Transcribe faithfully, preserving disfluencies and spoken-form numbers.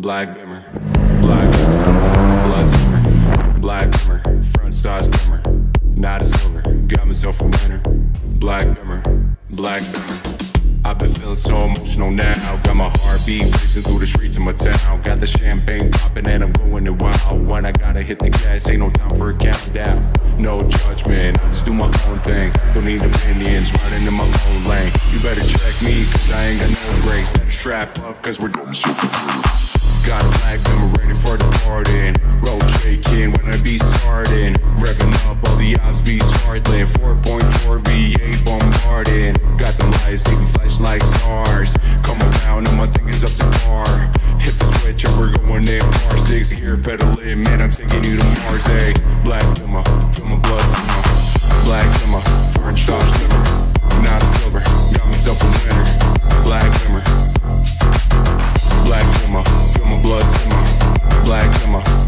black bimmer, black bimmer, blood simmer, black bimmer, front stars glimmer, not a silver, got myself a winner, black bimmer, black bimmer. I've been feeling so emotional now. Got my heartbeat racing through the streets of my town. Got the champagne popping and I'm going it wild. When I gotta hit the gas, ain't no time for a countdown. No judgment, I just do my own thing. Don't need opinions, riding in my own lane. You better check me, cause I ain't got no brakes. Better strap up, cause we're doing shit for got a black bimmer ready for the party. Road shaking when I be starting. Revving up, all the ops be startling. four point four V eight bombarding. Got the lights, they be flashing like stars. Come around and my thing is up to par. Hit the switch and we're going in. R six gear pedaling, man, I'm taking you to Mars. Hey, black bimmer, feel my blood simmer. Black bimmer, French stars glimmer. Not a silver, got myself a winner. Black bimmer. Black bimmer, feel my blood simmer. Black bimmer.